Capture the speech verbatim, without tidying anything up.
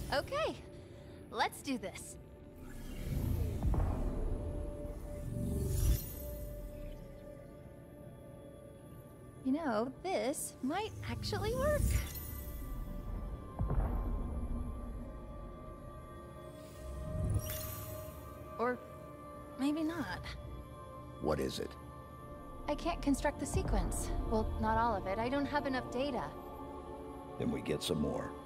Okay, let's do this. You know, this might actually work. Or maybe not. What is it? I can't construct the sequence. Well, not all of it. I don't have enough data. Then we get some more.